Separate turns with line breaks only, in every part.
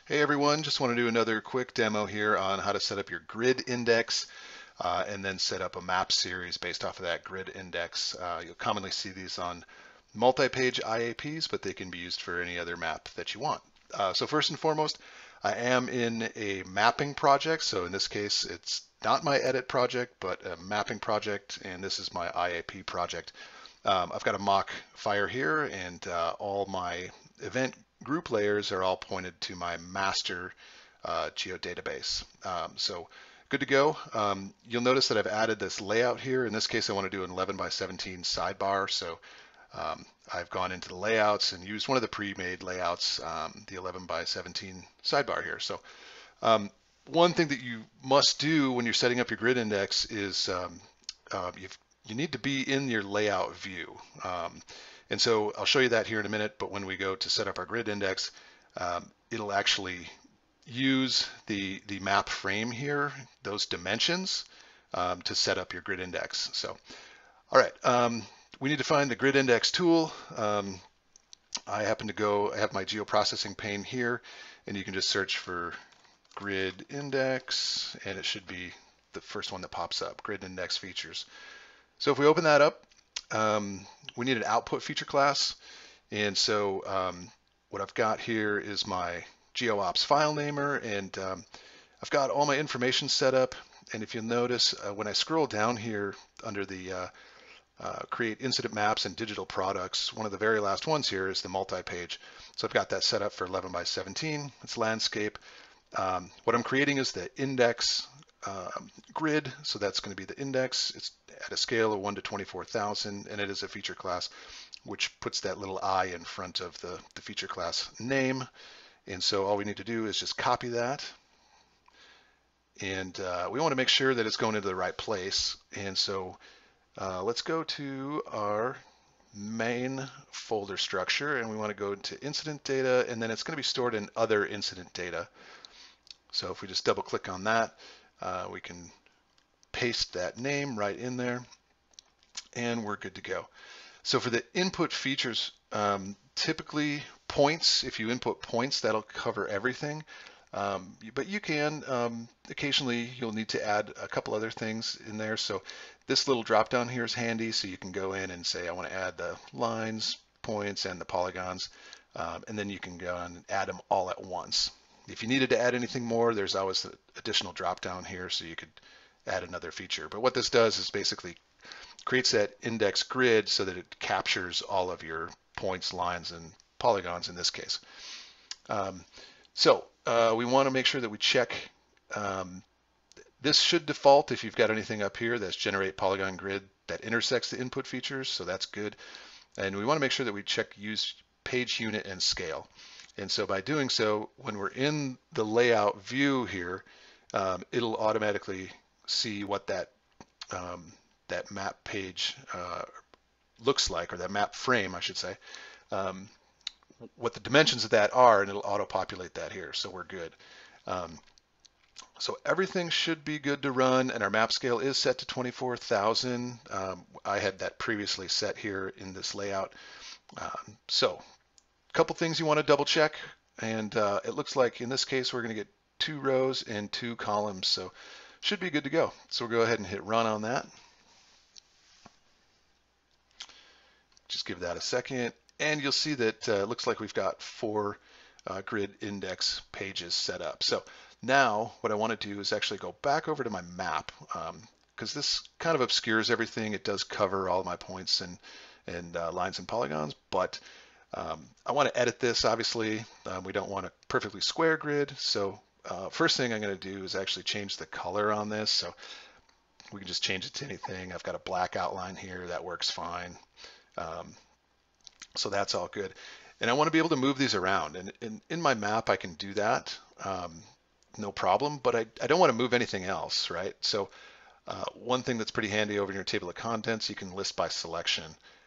Hey everyone, just want to do another quick demo here on how to set up your grid index and then set up a map series based off of that grid index. You'll commonly see these on multi-page IAPs, but they can be used for any other map that you want. So first and foremost, I am in a mapping project. So in this case, it's not my edit project, but a mapping project, and this is my IAP project. I've got a mock fire here, and all my event group layers are all pointed to my master geodatabase. So good to go. You'll notice that I've added this layout here. In this case, I want to do an 11 by 17 sidebar. So I've gone into the layouts and used one of the pre-made layouts, the 11 by 17 sidebar here. So one thing that you must do when you're setting up your grid index is you need to be in your layout view. And so I'll show you that here in a minute, but when we go to set up our grid index, it'll actually use the map frame here, those dimensions, to set up your grid index. So, all right, we need to find the grid index tool. I have my geoprocessing pane here, and you can just search for grid index, and it should be the first one that pops up, grid index features. So if we open that up, we need an output feature class. And so what I've got here is my GeoOps file namer, and I've got all my information set up. And if you'll notice, when I scroll down here under the create incident maps and digital products, one of the very last ones here is the multi-page. So I've got that set up for 11 by 17. It's landscape. What I'm creating is the index grid, so that's going to be the index. It's at a scale of 1 to 24,000, and it is a feature class, which puts that little I in front of the feature class name. And so all we need to do is just copy that, and we want to make sure that it's going into the right place. And so let's go to our main folder structure, and we want to go to incident data, and then it's going to be stored in other incident data. So if we just double click on that, we can paste that name right in there, and we're good to go. So for the input features, typically points, if you input points, that'll cover everything. But you can, occasionally you'll need to add a couple other things in there. So this little drop down here is handy, so you can go in and say, I want to add the lines, points, and the polygons, and then you can go and add them all at once. If you needed to add anything more, there's always an additional drop down here, so you could add another feature. But what this does is basically creates that index grid so that it captures all of your points, lines, and polygons in this case. So we want to make sure that we check. This should default if you've got anything up here that's generate polygon grid that intersects the input features, so that's good. And we want to make sure that we check use page unit and scale. And so by doing so, when we're in the layout view here, it'll automatically see what that that map page looks like, or that map frame, I should say, what the dimensions of that are, and it'll auto-populate that here, so we're good. So everything should be good to run, and our map scale is set to 24,000. I had that previously set here in this layout. So a couple things you want to double check, and it looks like in this case we're going to get 2 rows and 2 columns, so should be good to go. So we'll go ahead and hit run on that. Just give that a second, and you'll see that it looks like we've got 4 grid index pages set up. So now what I want to do is actually go back over to my map, because this kind of obscures everything. It does cover all of my points and lines and polygons, but I want to edit this, obviously. We don't want a perfectly square grid, so first thing I'm going to do is actually change the color on this. So we can just change it to anything. I've got a black outline here, that works fine. So that's all good. And I want to be able to move these around. And in my map, I can do that, no problem, but I don't want to move anything else, right? So one thing that's pretty handy over in your table of contents, you can list by selection.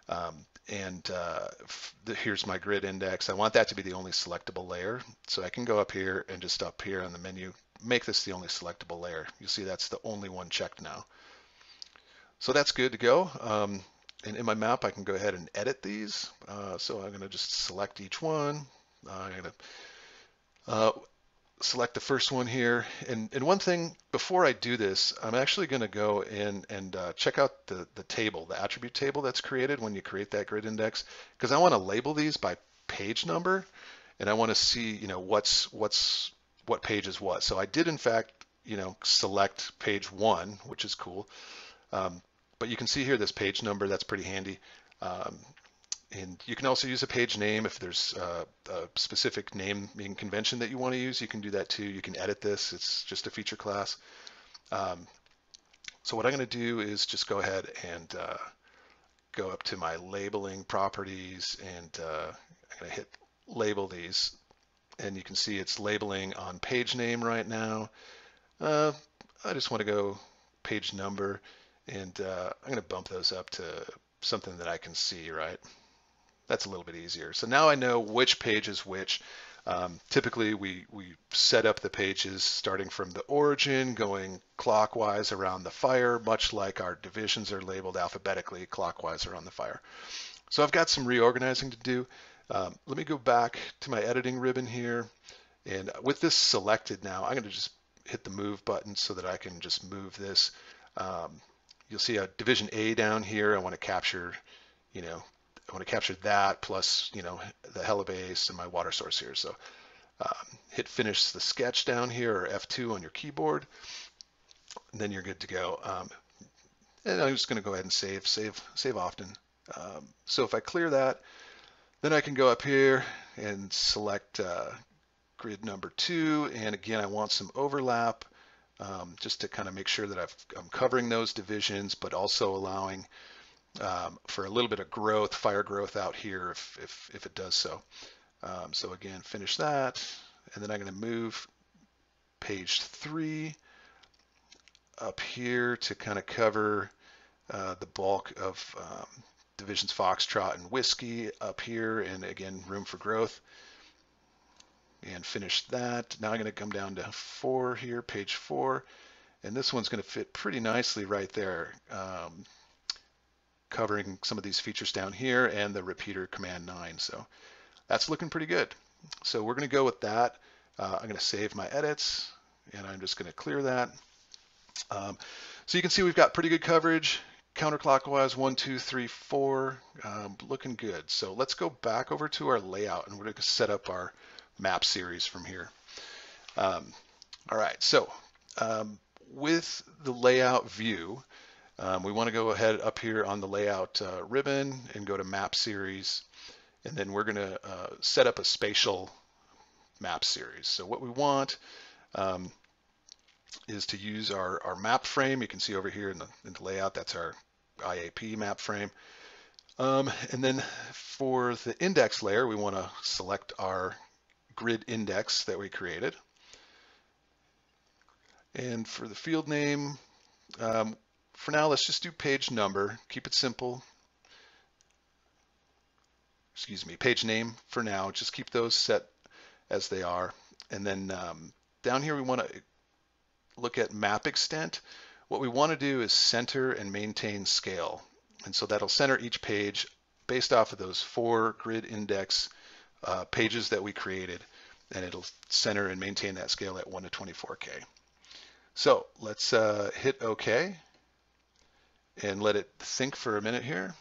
Here's my grid index. I want that to be the only selectable layer. So I can go up here and just up here on the menu, make this the only selectable layer. You'll see that's the only one checked now. So that's good to go. And in my map, I can go ahead and edit these. So I'm going to just select each one. select the first one here. And one thing before I do this, I'm actually going to go in and check out the table, the attribute table that's created when you create that grid index, because I want to label these by page number, and I want to see, what page is what. So I did in fact, select page 1, which is cool. But you can see here this page number, that's pretty handy. And you can also use a page name if there's a specific naming convention that you want to use. You can do that too. You can edit this. It's just a feature class. So what I'm going to do is just go ahead and go up to my labeling properties, and I'm going to hit label these. And you can see it's labeling on page name right now. I just want to go page number, and I'm going to bump those up to something that I can see, right? That's a little bit easier. So now I know which page is which. Typically, we set up the pages starting from the origin, going clockwise around the fire, much like our divisions are labeled alphabetically clockwise around the fire. So I've got some reorganizing to do. Let me go back to my editing ribbon here. And with this selected now, I'm going to just hit the move button so that I can just move this. You'll see a division A down here. I want to capture, I want to capture that plus, the helibase and my water source here. So hit finish the sketch down here, or F2 on your keyboard, and then you're good to go. And I'm just going to go ahead and save often. So if I clear that, then I can go up here and select grid number 2. And again, I want some overlap just to kind of make sure that I'm covering those divisions, but also allowing for a little bit of growth, fire growth out here if it does so. So again, finish that, and then I'm going to move page 3 up here to kind of cover the bulk of divisions Foxtrot and Whiskey up here, and again, room for growth. And finish that. Now I'm going to come down to 4 here, page 4, and this one's going to fit pretty nicely right there. Covering some of these features down here and the repeater command 9. So that's looking pretty good. So we're going to go with that. I'm going to save my edits, and I'm just going to clear that. So you can see we've got pretty good coverage. Counterclockwise, 1, 2, 3, 4, looking good. So let's go back over to our layout, and we're going to set up our map series from here. All right, so with the layout view, we want to go ahead up here on the layout ribbon and go to map series, and then we're going to set up a spatial map series. So what we want is to use our map frame. You can see over here in the layout, that's our IAP map frame. And then for the index layer, we want to select our grid index that we created. And for the field name, for now, let's just do page number. Keep it simple. Excuse me, page name for now. Just keep those set as they are. And then down here, we want to look at map extent. What we want to do is center and maintain scale. And so that'll center each page based off of those 4 grid index pages that we created. And it'll center and maintain that scale at 1 to 24K. So let's hit OK and let it think for a minute here.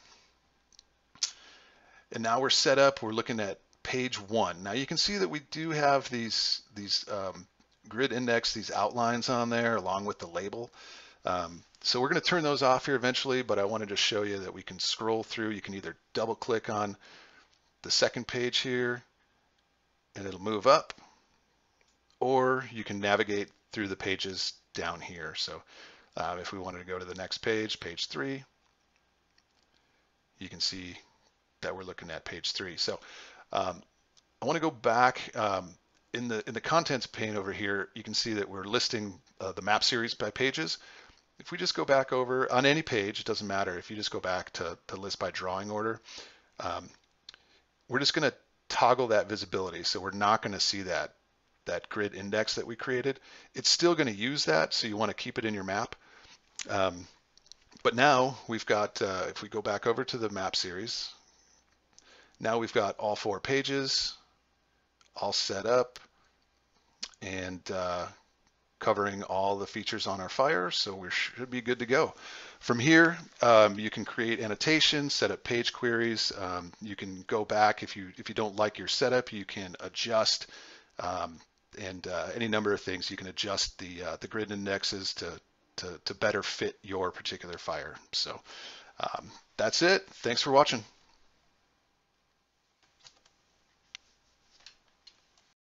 And now we're set up. We're looking at page 1. Now you can see that we do have these grid index, these outlines on there along with the label. So we're going to turn those off here eventually, but I wanted to show you that we can scroll through. You can either double click on the second page here and it'll move up, or you can navigate through the pages down here. So if we wanted to go to the next page, page 3, you can see that we're looking at page 3. So I want to go back in the contents pane over here. You can see that we're listing the map series by pages. If we just go back over on any page, it doesn't matter. If you just go back to list by drawing order, we're just going to toggle that visibility. So we're not going to see that grid index that we created. It's still going to use that, so you want to keep it in your map. But now we've got, if we go back over to the map series, now we've got all 4 pages all set up, and covering all the features on our fire, so we should be good to go. From here, you can create annotations, set up page queries. You can go back if you don't like your setup, you can adjust and any number of things. You can adjust the grid indexes to better fit your particular fire. So that's it. Thanks for watching.